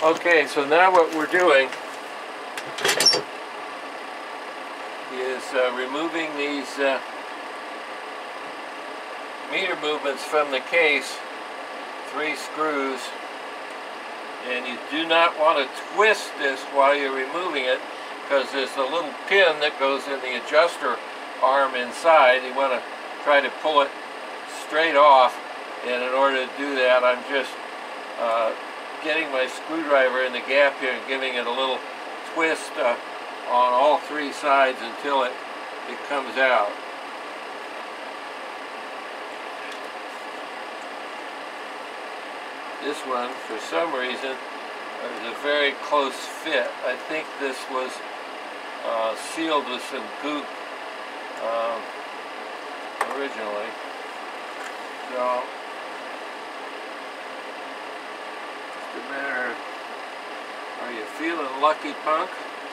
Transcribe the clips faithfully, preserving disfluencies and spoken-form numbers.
Okay, so now what we're doing is uh, removing these uh, meter movements from the case, three screws, and you do not want to twist this while you're removing it because there's a little pin that goes in the adjuster arm inside. You want to try to pull it straight off, and in order to do that I'm just uh, getting my screwdriver in the gap here and giving it a little twist uh, on all three sides until it, it comes out. This one, for some reason, is a very close fit. I think this was uh, sealed with some goop um, originally. So, just a matter of, are you feeling lucky, punk?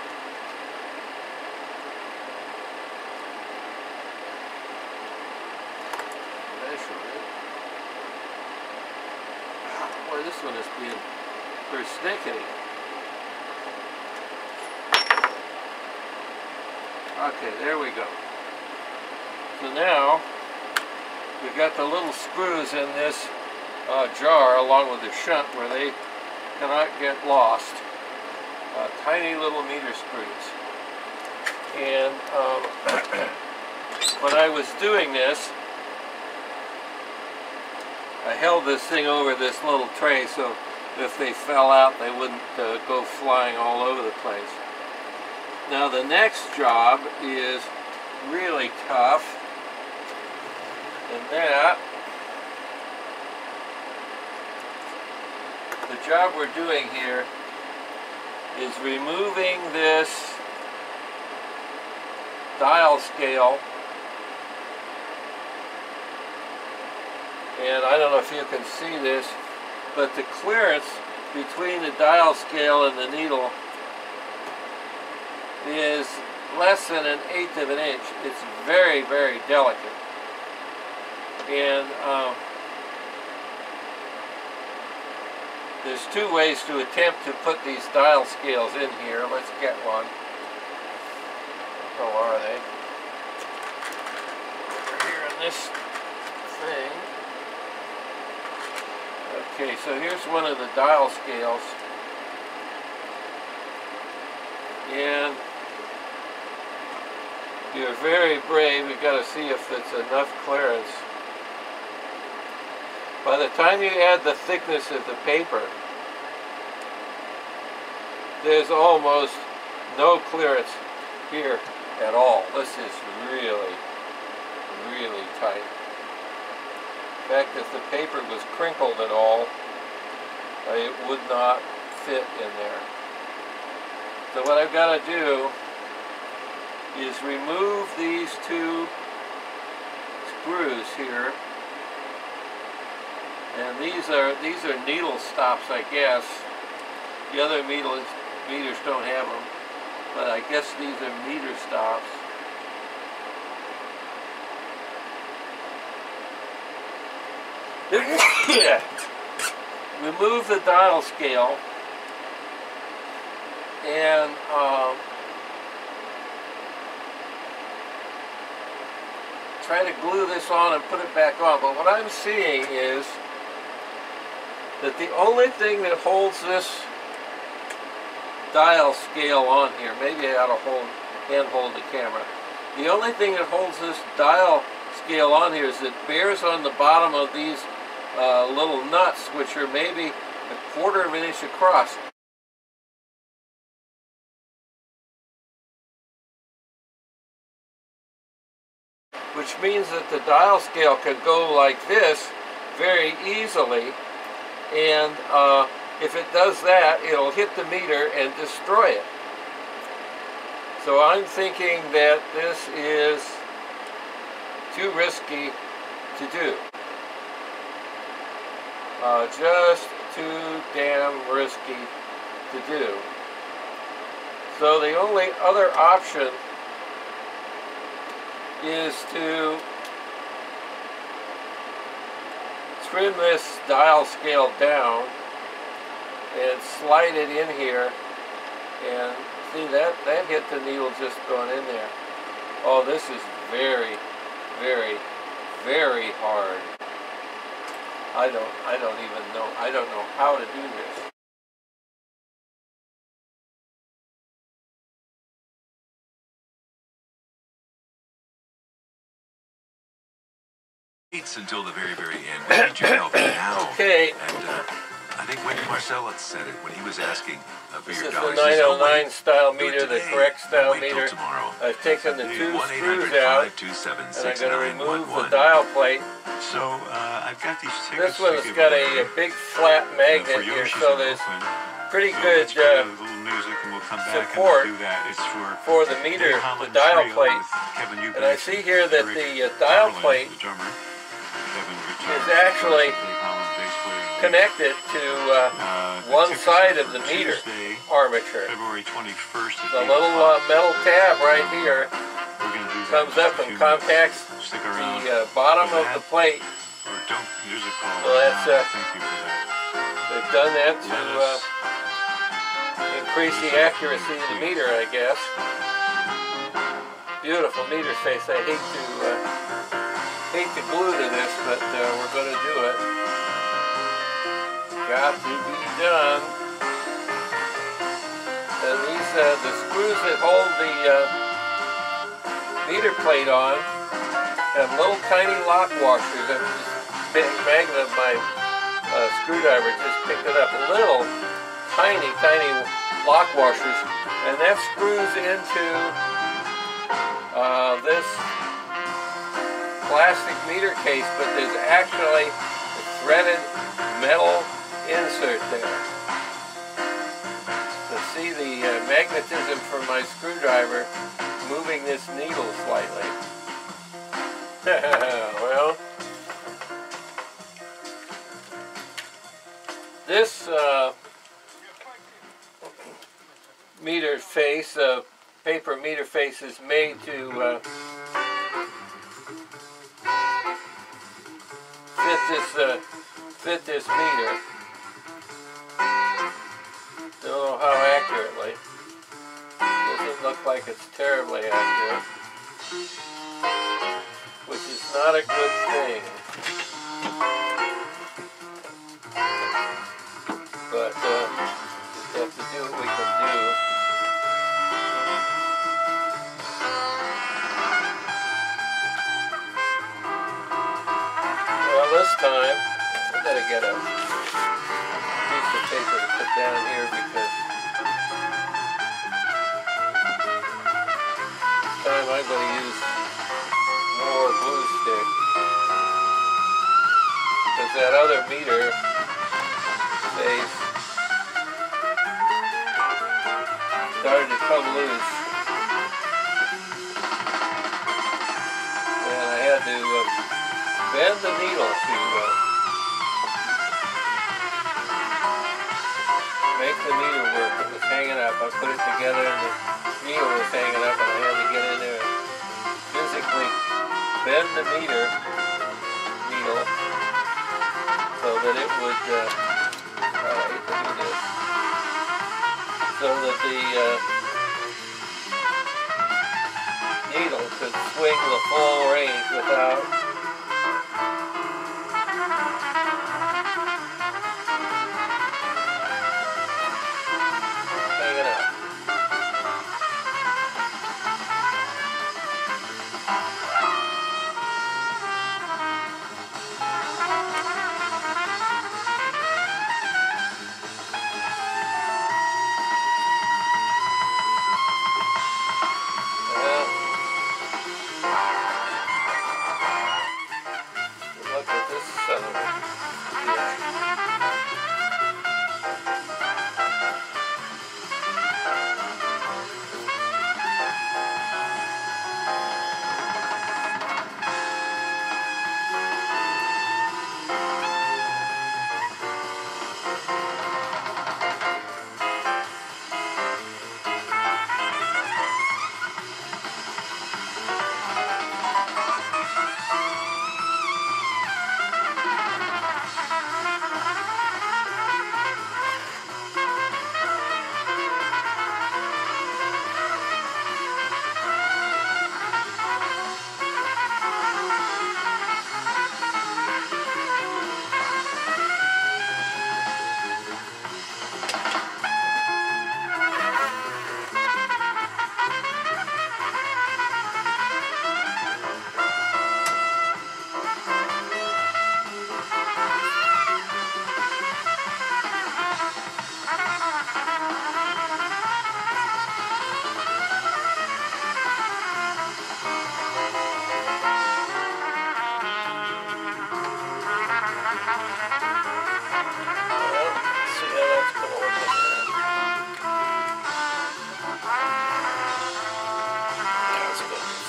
Boy, this one is being very snickety. Okay, there we go. So now we've got the little screws in this uh, jar along with the shunt where they cannot get lost. Uh, tiny little meter screws. And um, when I was doing this, I held this thing over this little tray so if they fell out they wouldn't uh, go flying all over the place. Now the next job is really tough, and that the job we're doing here is removing this dial scale. And I don't know if you can see this, but the clearance between the dial scale and the needle is less than an eighth of an inch. It's very, very delicate. And um, there's two ways to attempt to put these dial scales in here. Let's get one. How are they? Over here in this thing. Okay, so here's one of the dial scales, and you're very brave. You've got to see if it's enough clearance. By the time you add the thickness of the paper, there's almost no clearance here at all. This is really, really tight. In fact, if the paper was crinkled at all, it would not fit in there. So what I've got to do is remove these two screws here, and these are these are needle stops, I guess. The other meters meters don't have them, but I guess these are meter stops. Remove the dial scale and um, try to glue this on and put it back on. But what I'm seeing is that the only thing that holds this dial scale on here, maybe I ought to hold, hand hold the camera. The only thing that holds this dial scale on here is it bears on the bottom of these uh, little nuts, which are maybe a quarter of an inch across. Which means that the dial scale could go like this very easily, and uh, if it does that, it'll hit the meter and destroy it. So I'm thinking that this is too risky to do. Uh, just too damn risky to do. So the only other option is to trim this dial scale down and slide it in here, and see that that hit the needle just going in there. Oh, this is very, very, very hard. I don't I don't even know I don't know how to do this. Until the very, very end. We need your help now. Okay. And uh, I think Wendy Marcellus said it when he was asking uh, for This your is dollars. the nine oh nine He said, style "Do it meter, the today. correct style Wait till meter. tomorrow." I've taken the two one eight hundred, screws out, five two seven, and I'm six going to nine one remove the one. dial plate. So uh, I've got these This tickets. one's to give got away, a, a big flat uh, magnet for here, Yoshi's so in there's Brooklyn. pretty So good let's play uh, a little music and we'll come back support and we'll do that. It's for, for the meter, Lee the Holland dial Trio plate. with Kevin Eubanks And I see here that Eric the uh, dial Carlin, plate the drummer, Kevin is guitar, actually Dave Holland, bass player, and connected to uh, Uh, the one tickets side are of for the meter Tuesday, armature. February twenty-first at The eight little uh, o'clock. metal tab right here We're gonna do that comes in up just a and few contacts minutes. Stick around the uh, bottom for of that, the plate. or don't use a call So right that's, now. uh, Thank you for that. They've done that to Let uh, us increase the accuracy of the meter, I guess. Beautiful meter face. I hate to uh, hate to glue to this, but uh, we're going to do it. Got to be done. And these uh, the screws that hold the uh, meter plate on have little tiny lock washers. I'm just big magnet of my uh, screwdriver just picked it up. Little tiny, tiny lock washers, and that screws into uh, this plastic meter case, but there's actually a threaded metal insert there. To see the uh, magnetism from my screwdriver moving this needle slightly. Well, this uh, meter face, uh, paper meter face, is made to uh, fit this uh, fit this meter. Don't know how accurately. Doesn't look like it's terribly accurate, which is not a good thing. But uh, just have to do what we can do. Well, this time I gotta get a piece of paper to put down here because this time I'm going to use more glue stick, because that other meter face started to come loose, and I had to uh, bend the needle to uh, make the meter work. It was hanging up. I put it together and the needle was hanging up, and I had to get in there and physically bend the meter needle so that it would uh, oh, I hate to do this, so that the uh, needle could swing the full range without hanging up. Well,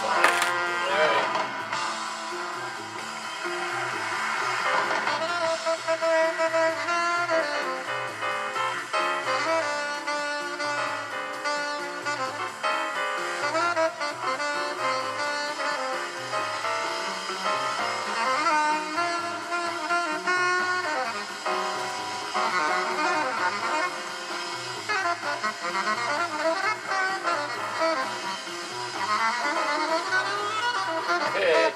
fine. Alright. Okay.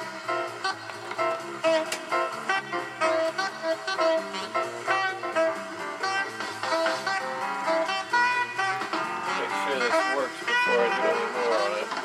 Make sure this works before I do any more on it.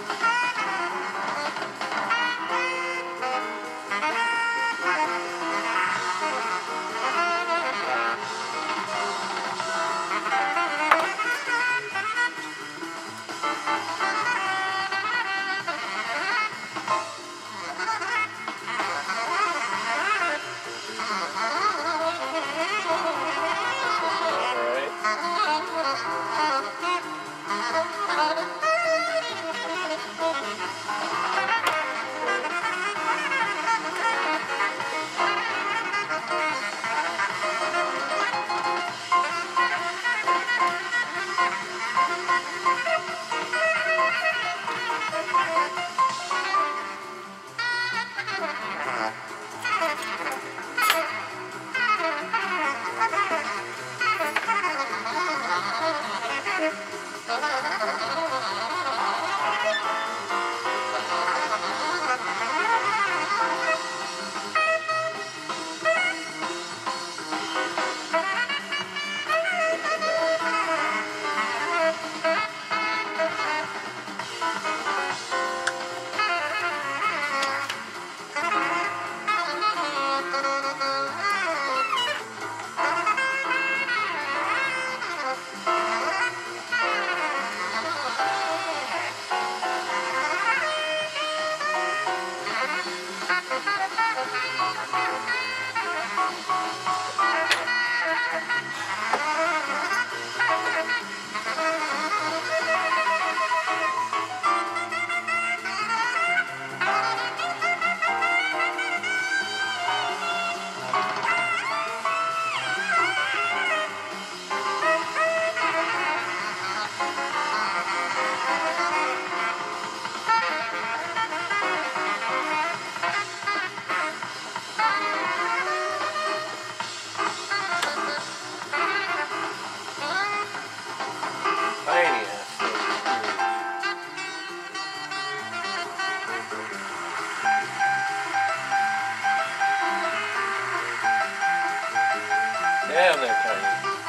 Damn, they're tiny.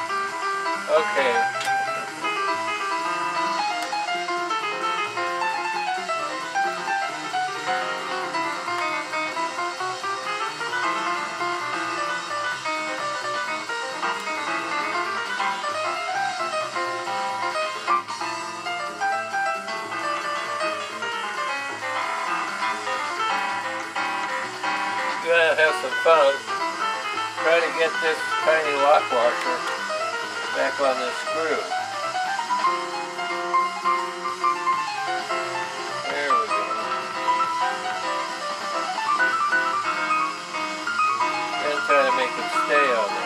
Okay. Gonna have some fun. Try to get this tiny lock washer back on the screw. There we go. And try to make it stay on there.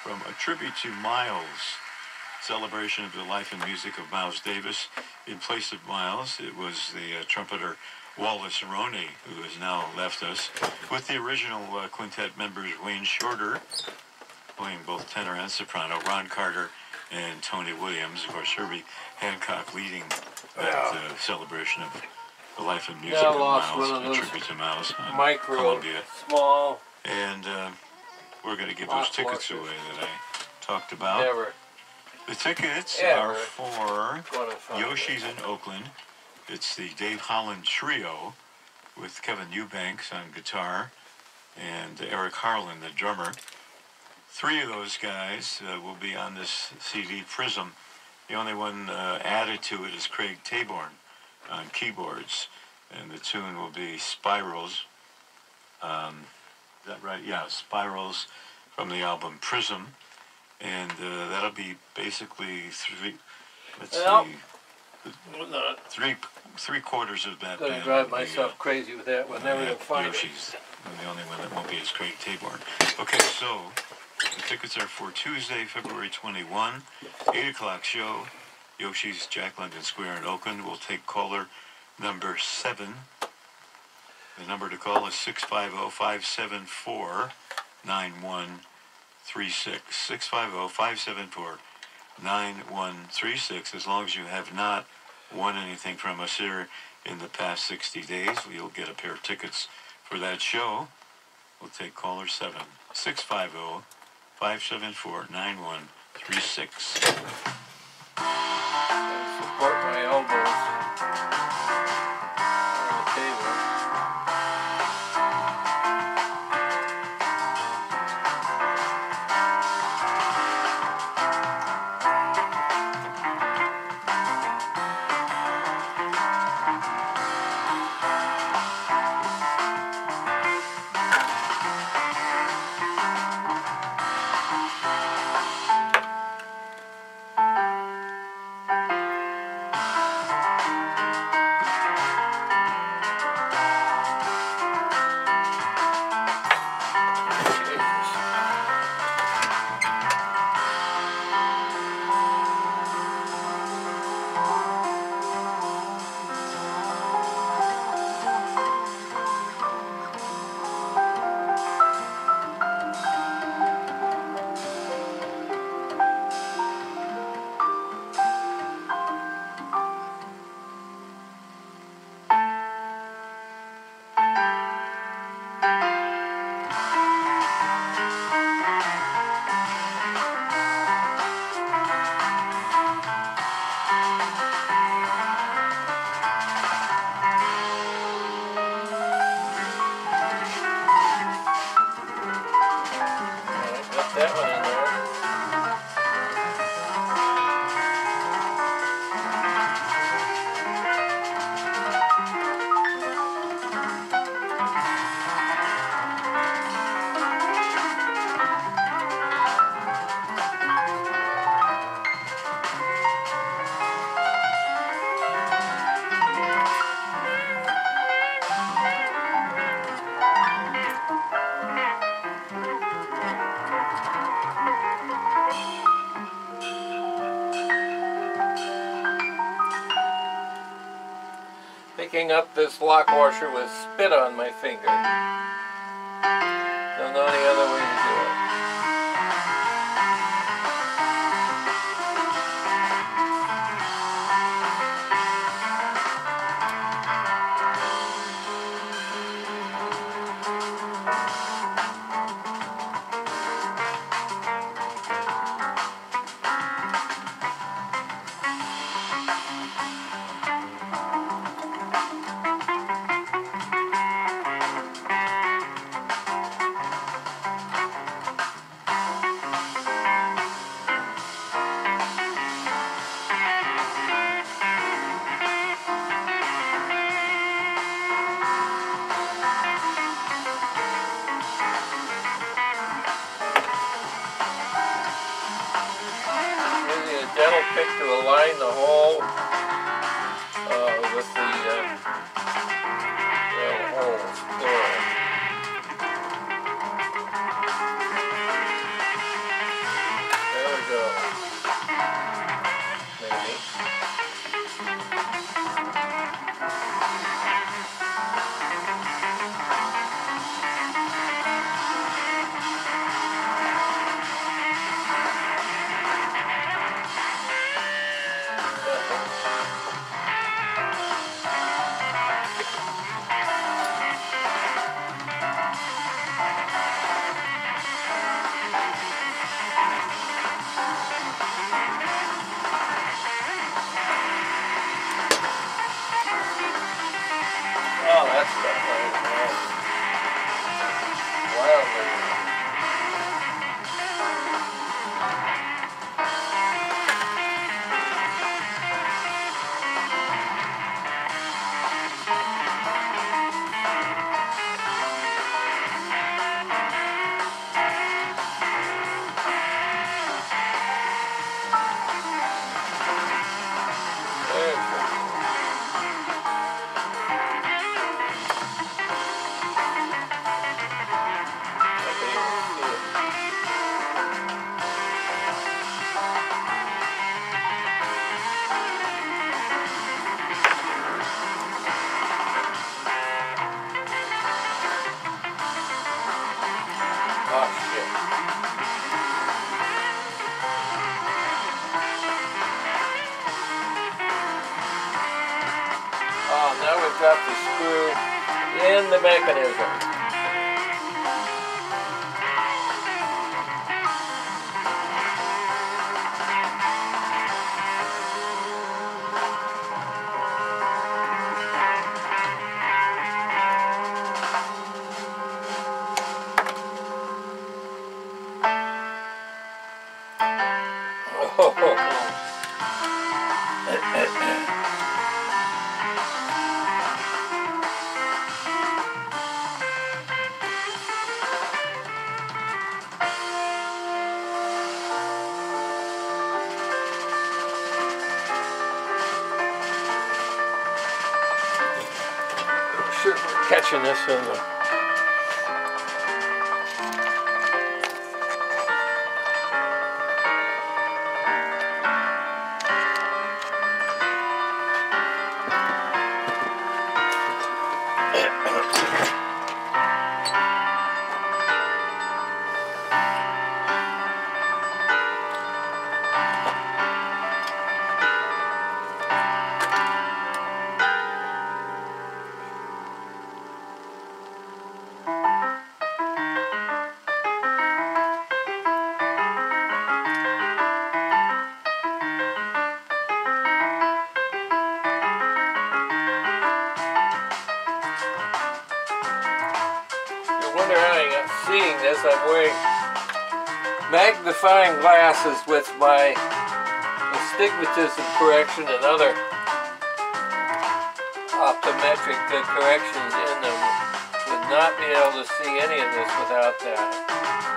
from A Tribute to Miles, celebration of the life and music of Miles Davis. In place of Miles, it was the uh, trumpeter Wallace Roney, who has now left us, with the original uh, quintet members Wayne Shorter, playing both tenor and soprano, Ron Carter and Tony Williams, of course Herbie Hancock leading that uh, celebration of the life and music now of lost Miles, one of a those tribute to Miles on micro, Columbia. small. And uh, we're going to give Lost those tickets watches. away that I talked about. Never. The tickets Ever. are for Gonna find Yoshi's in Oakland. It's the Dave Holland Trio with Kevin Eubanks on guitar and Eric Harlan, the drummer. Three of those guys uh, will be on this C D, Prism. The only one uh, added to it is Craig Taborn on keyboards, and the tune will be Spirals. Um, is that right? Yeah, Spirals from the album Prism, and uh, that'll be basically three. Let's Well, see, I'm not three three quarters of that gonna band drive will be, myself uh, crazy with that one. Never yeah, gonna find it. Yoshi's. And the only one that won't be is Craig Taborn. Okay, so the tickets are for Tuesday, February twenty-first, eight o'clock show, Yoshi's, Jack London Square in Oakland. We'll take caller number seven. The number to call is six five zero, five seven four, nine one three six. six five zero, five seven four, nine one three six. As long as you have not won anything from us here in the past sixty days, you'll get a pair of tickets for that show. We'll take caller seven. six five zero, five seven four, nine one three six. Gotta support my elbows on the table. That one in there. Picking up this lock washer with spit on my finger. Don't know any other way to do it. Dental pick to align the hole uh, with the uh, well, holes, plural. got the screw in the mechanism. Sure, we're catching this in the seeing this, I'm wearing magnifying glasses with my astigmatism correction and other optometric corrections in them. Would not be able to see any of this without that.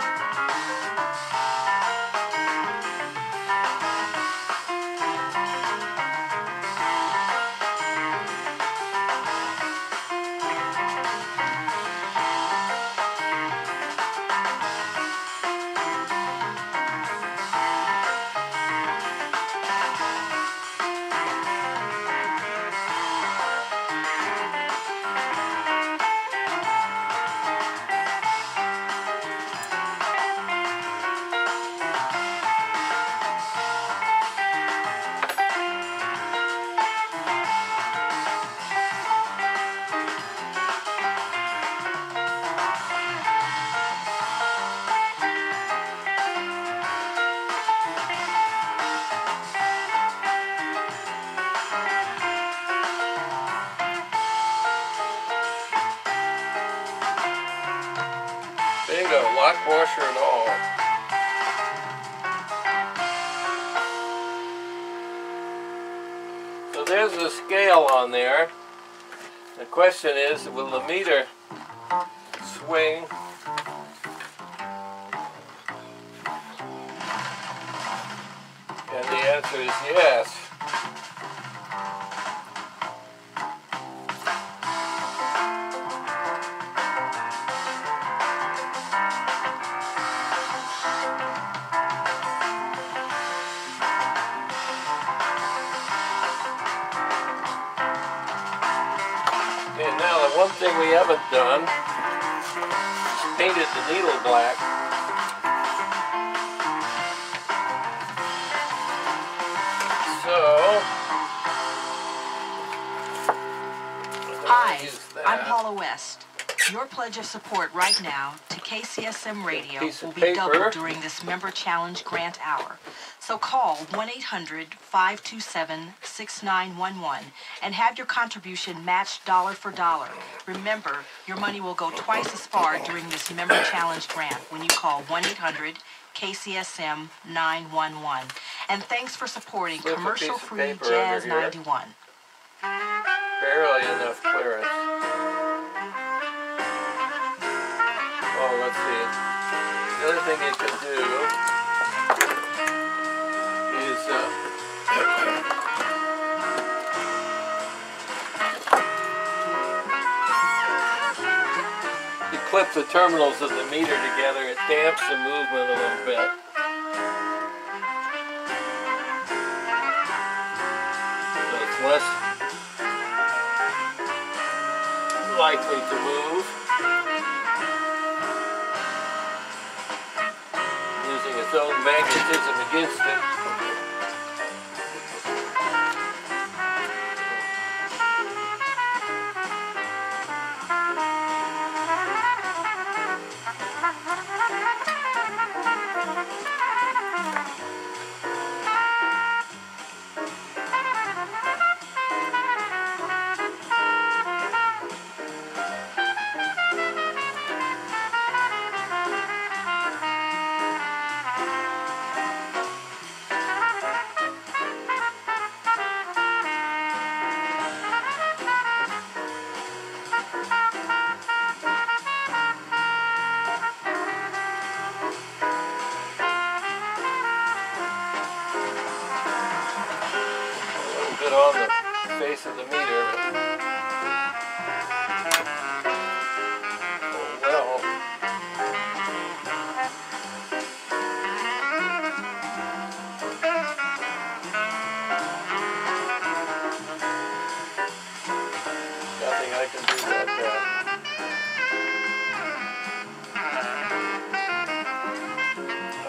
Bingo, lock washer and all. So there's the scale on there. The question is, will the meter swing? And the answer is yes. And now the one thing we haven't done is painted the needle black. So, hi, I'm Paula West. Your pledge of support right now to K C S M Radio will be doubled during this member challenge grant hour. So call one eight hundred, five two seven, six nine one one and have your contribution matched dollar for dollar. Remember, your money will go twice as far during this member challenge grant when you call one eight hundred, K C S M nine one one. And thanks for supporting commercial-free Jazz ninety-one. Barely enough clearance. Oh, let's see. The other thing you could do is uh, you clip the terminals of the meter together. It damps the movement a little bit. So it's less likely to move. Using its own magnetism against it.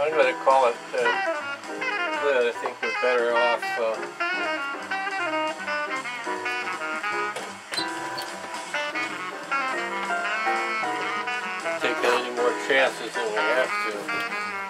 I'm going to call it uh, lid. I think we're better off uh, taking any more chances than we have to.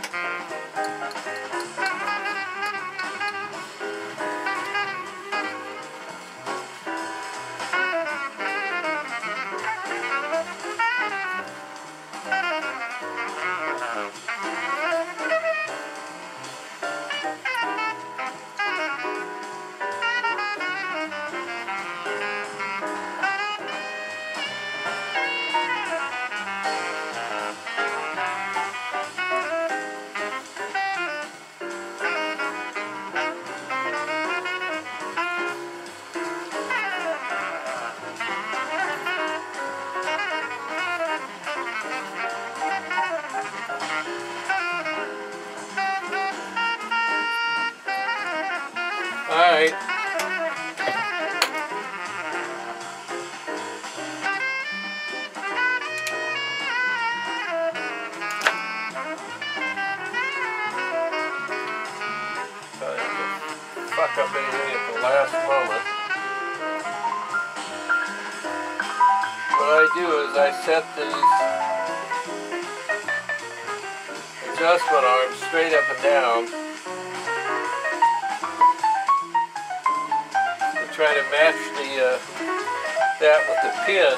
Alright. Fuck up anything at the last moment. What I do is I set these adjustment arms straight up and down to try to match the uh, that with the pin.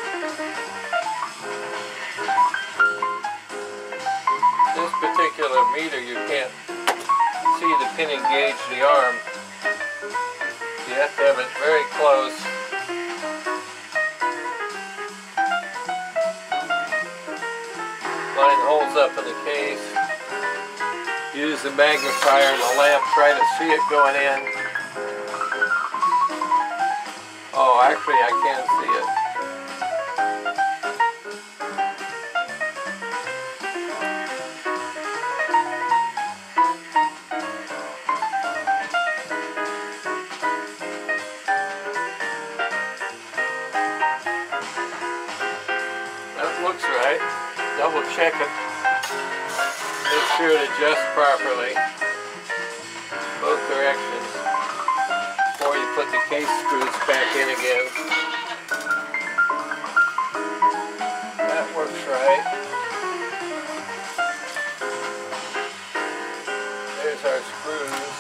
This particular meter, you can't see the pin engage the arm. You have to have it very close. Line holes up in the case. Use the magnifier and the lamp, try to see it going in. Oh, actually I can see it. Looks right. Double check it. Make sure it adjusts properly. Both directions. Before you put the case screws back in again. That works right. There's our screws.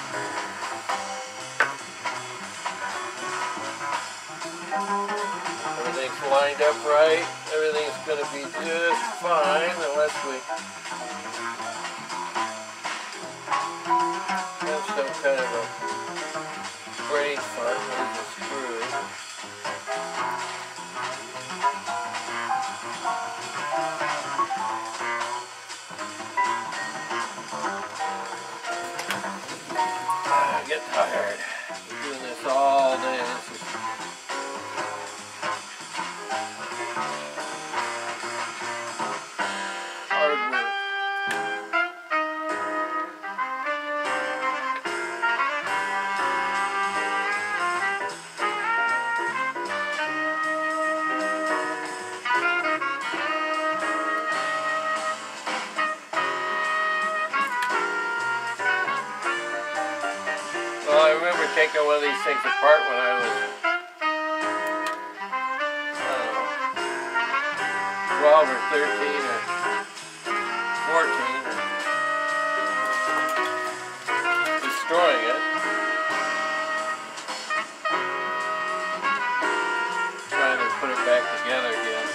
Everything's lined up right. Everything's going to be just fine unless we have some kind of a brain fart with the screw. Ah, I get tired. I'm doing this all day. This is Well, I remember taking one of these things apart when I was, I don't know, twelve or thirteen or fourteen, destroying it, trying to put it back together again.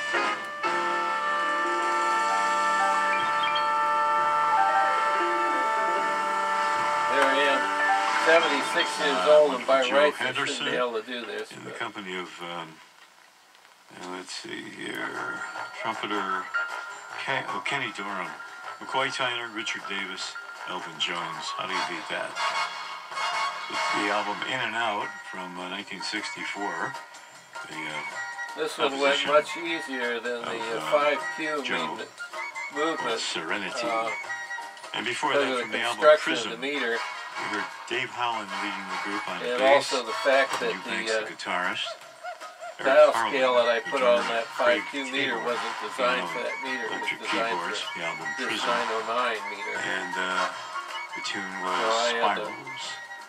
There I am. seventy-six years old, and by rights I shouldn't be able to do this. In the company of, um, uh, let's see here, trumpeter Ken, oh, Kenny Dorham, McCoy Tyner, Richard Davis, Elvin Jones. How do you beat that? It's the album In and Out from uh, nineteen sixty-four. The, uh, this one went much easier than the uh, five Q movement. movement. Serenity. Uh, and before that, from the, the album Prism. The meter. We heard Dave Holland leading the group on and bass. Also the fact that Hugh the, Banks, uh, the guitarist. dial scale that I put on that five two meter wasn't designed for that meter. It was designed for this nine oh nine meter. And uh, the tune was so I had to Spirals.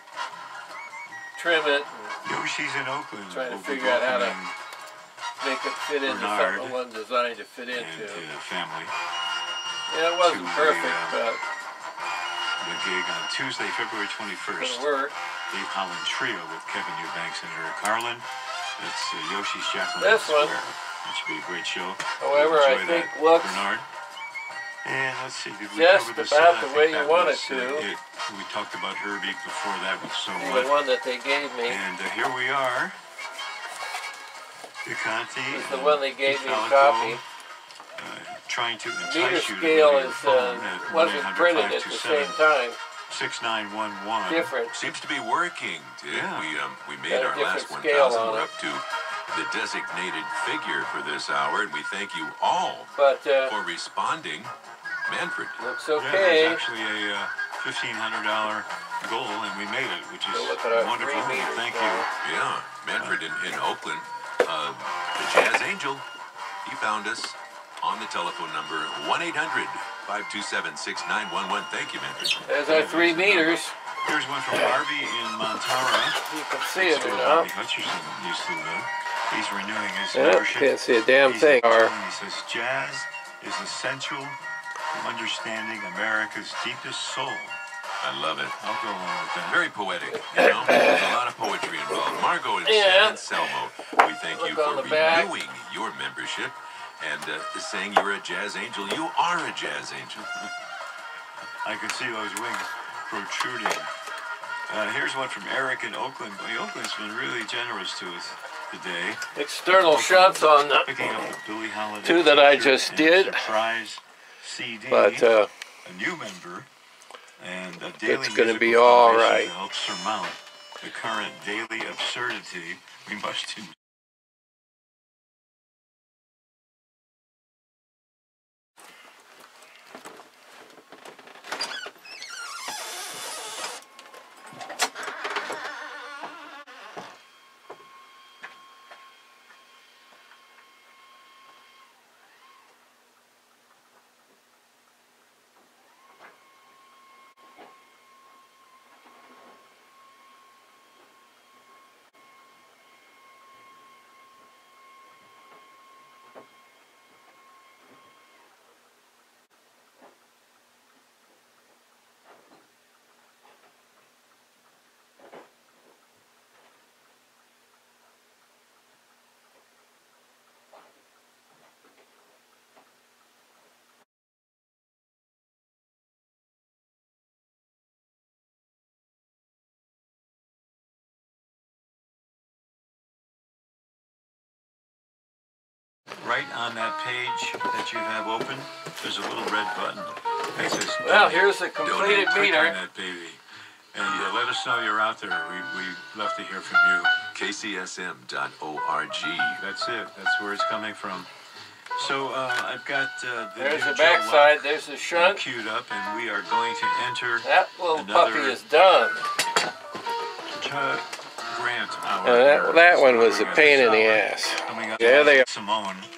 trim it Yoshi's in Oakland. and trying to We'll figure out how to make it fit into Bernard something it wasn't designed to fit into. And uh, family. Yeah, it wasn't to perfect, the, uh, but the gig on Tuesday, February twenty-first. it'll work. Dave Holland Trio with Kevin Eubanks and Eric Harlan. It's uh, Yoshi's Jacqueline This one, Square. That should be a great show. however, I Enjoy think that, looks Bernard. And let's see, did we just cover this? about Uh, I the way think you that want was, it to. Uh, it. We talked about Herbie before that with So The What. one that they gave me. And uh, here we are. The Conti. This is the one they gave me a Falico, copy. Uh, trying to Meter entice you to scale go to your is phone uh, at wasn't printed at the same time. six nine one one. Different. Seems to be working, Dick. Yeah. We, um, we made Got a our last different one scale thousand. on We're it. up to the designated figure for this hour, and we thank you all But uh, for responding. Manfred. looks Yeah, okay. there's actually a uh, fifteen hundred dollar goal, and we made it, which is So look at our wonderful. three And meters thank now. you. Yeah, Manfred in, in Oakland. Uh, the Jazz Angel, he found us on the telephone number one eight hundred, five two seven, six nine one one. Thank you, Manfred. There's our three meters. Here's one from Barbie in Montara. You can see it That's where now. Bobby Hutcherson used to live. He's renewing his Yeah, membership. can't see a damn He's thing. a- He says jazz is essential to understanding America's deepest soul. I love it. I'll go along with that. Very poetic, you know. There's a lot of poetry involved. Margot and Yeah. San Anselmo, we thank you Look for on the back. renewing your membership and uh, saying you're a jazz angel. You are a jazz angel. I can see those wings protruding. Uh, here's one from Eric in Oakland. Well, Oakland's been really generous to us today. External shots on the Picking up the Billie Holiday two that I t-shirt just and did. Surprise C D. But uh, a new member and a daily it's gonna musical be all foundation right. to help surmount the current daily absurdity we must endure. Right on that page that you have open, there's a little red button that says well, donate. here's a completed Click meter. on that baby. And uh, let us know you're out there. We, we'd love to hear from you. K C S M dot org. That's it. That's where it's coming from. So uh, I've got uh, the There's new the Joe backside. Luck There's the shunt. queued up, and we are going to enter That little another puppy is done. uh, grant hour. Uh, that, that one was a This pain in the hour ass. coming up. Yeah, they are. Simone.